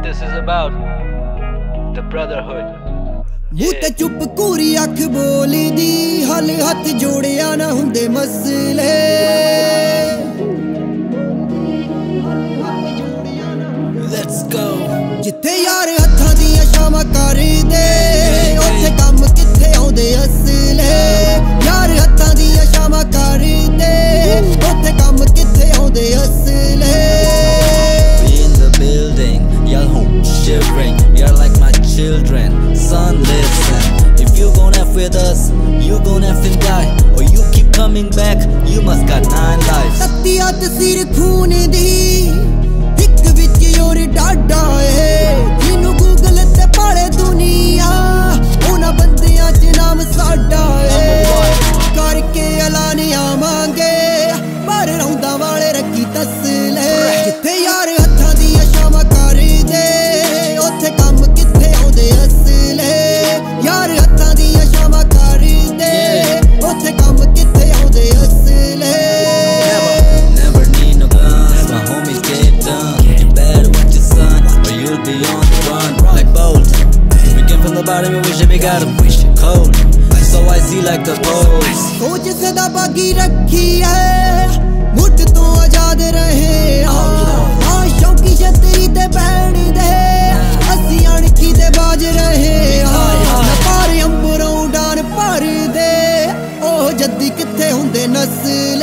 this is about the brotherhood. ਮੂੰਹ ਤੇ ਚੁੱਪ ਕੂਰੀ ਅੱਖ ਬੋਲੀ ਦੀ ਹਲ ਹੱਥ ਜੋੜਿਆ ਨਾ ਹੁੰਦੇ ਮਸਲੇ Let's go. ਜਿੱਥੇ ਯਾਰ ਹੱਥਾਂ ਦੀਆਂ ਛਾਵਾਂ ਕਰਦੇ ਉੱਥੇ ਕੰਮ ਕਿੱਥੇ ਆਉਂਦੇ ਅਸਲੇ ਯਾਰ ਹੱਥਾਂ ਦੀਆਂ ਛਾਵਾਂ ਕਰਦੇ ਉੱਥੇ ਕੰਮ ਕਿੱਥੇ ਆਉਂਦੇ ਅਸਲੇ We in the building, y'all shivering, you're like my children. Son, listen, if you gon' F with us, you gon' F and die, or you keep coming back, you must got 9 lives. ਤੱਤੀਆ ਤਸੀਰ ਖੂਨ ਦੀ ਇੱਕ ਵਿੱਚ ਯੋਰ ਡਾਡਾ ਏ ਜਿਹਨੂੰ Google ਤੇ ਪਾਲੇ ਦੁਨੀਆ ਉਹਨਾਂ ਬੰਦਿਆਂ 'ਚ ਨਾਮ ਸਾਡਾ ਏ ਕਰਕੇ ਐਲਾਨ ਆਵਾਂਗੇ ਪਰ ਰੌਂਦਾ ਵਾਲੇ ਰੱਖੀ ਤਸਲੇ ਜਿੱਥੇ ਯਾਰ ਹੱਥਾਂ ਦੀਆਂ ਛਾਵਾਂ ਕਰਦੇ ਉੱਥੇ ਕੰਮ ਕਿੱਥੇ ਆਉਂਦੇ ਅਸਲੇ ਯਾਰ ਹੱਥਾਂ ਦੀਆਂ ਛਾਵਾਂ ਕਰਦੇ ਉੱਥੇ ਕੰਮ ਕਿੱਥੇ ਆਉਂਦੇ ਅਸਲੇ Never need no guns, my homies get done. You better watch your son, or you'll be on the run. Like Bolt, we came from the bottom and wish that we got him cold. So I see like the poles. ਸੋਚ ਸਦਾ ਬਾਗੀ ਰੱਖੀ ਹੈ ਮੁੱਢ ਤੋਂ ਆਜ਼ਾਦ ਰਹੇ ਹਾਂ ਸ਼ੌਕੀ ਛਤਰੀ ਤੇ ਬਹਿਣ ਦੇ ਅਸੀਂ ਅਣਖੀ ਤੇ ਬਾਜ ਰਹੇ ਹਾਂ ਪਾਰ ਅੰਬਰੋਂ ਉਡਾਨ ਭਰਦੇ ਉਹ ਜੱਦੀ ਕਿੱਥੇ ਹੁੰਦੇ ਨਸਲ